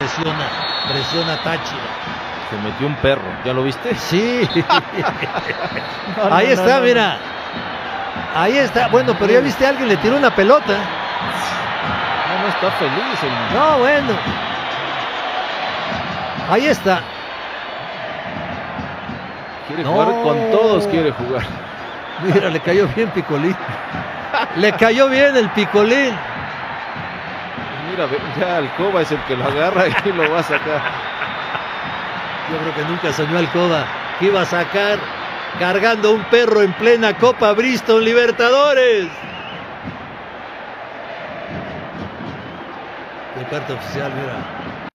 Presiona Táchira. Se metió un perro, ¿ya lo viste? Sí. Ahí está, mira. Ahí está. Bueno, pero ya viste, alguien le tiró una pelota. No está feliz el niño. No, bueno. Ahí está. Quiere jugar con todos, quiere jugar. Mira, le cayó bien Picolín. Le cayó bien el Picolín. Mira, ya Alcoba es el que lo agarra y lo va a sacar. Yo creo que nunca soñó Alcoba que iba a sacar cargando un perro en plena Copa Bristol Libertadores. De carta oficial, mira.